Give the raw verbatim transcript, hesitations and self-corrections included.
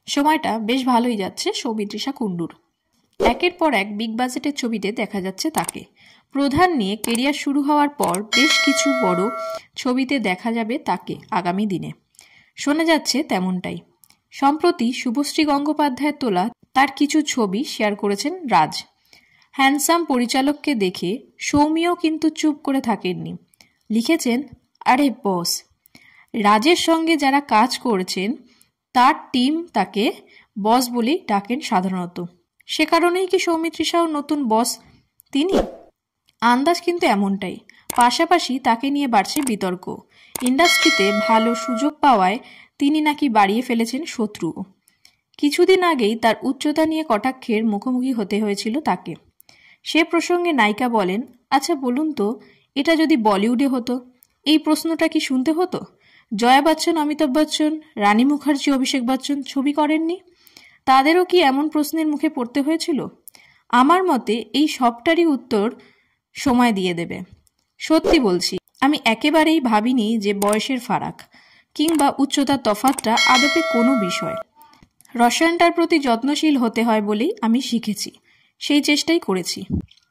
সময়টা বেশ ভালোই যাচ্ছে সৌমিত্রিষা কুণ্ডুর। একের পর এক বিগ বাজেটের ছবিতে দেখা যাচ্ছে তাকে। প্রধান নিয়ে কেরিয়ার শুরু হওয়ার পর বেশ কিছু বড় ছবিতে দেখা যাবে তাকে আগামী দিনে, শোনা যাচ্ছে তেমনটাই। সম্প্রতি শুভশ্রী গঙ্গোপাধ্যায়ের তোলা তার কিছু ছবি শেয়ার করেছেন রাজ। হ্যান্ডসাম পরিচালককে দেখে সৌমিও কিন্তু চুপ করে থাকেননি, লিখেছেন, আরে বস। রাজের সঙ্গে যারা কাজ করেছেন তার টিম তাকে বস বলেই ডাকেন সাধারণত, সে কারণেই কি সৌমিত্রিষাও নতুন বস তিনি? আন্দাজ কিন্তু এমনটাই। পাশাপাশি তাকে নিয়ে বাড়ছে বিতর্ক। ইন্ডাস্ট্রিতে ভালো সুযোগ পাওয়ায় তিনি নাকি বাড়িয়ে ফেলেছেন শত্রুও। কিছুদিন আগেই তার উচ্চতা নিয়ে কটাক্ষের মুখোমুখি হতে হয়েছিল তাকে। সে প্রসঙ্গে নায়িকা বলেন, আচ্ছা বলুন তো, এটা যদি বলিউডে হতো এই প্রশ্নটা কি শুনতে হতো? জয়া বচ্চন, অমিতাভ বচ্চন, রানী মুখার্জি, অভিষেক বচ্চন ছবি করেননি? তাদেরও কি এমন প্রশ্নের মুখে পড়তে হয়েছিল? আমার মতে এই সবটারই উত্তর সময় দিয়ে দেবে। সত্যি বলছি, আমি একেবারেই ভাবিনি যে বয়সের ফারাক কিংবা উচ্চতার তফাৎটা আদপে কোনো বিষয়। রসায়নটার প্রতি যত্নশীল হতে হয় বলেই আমি শিখেছি, সেই চেষ্টাই করেছি।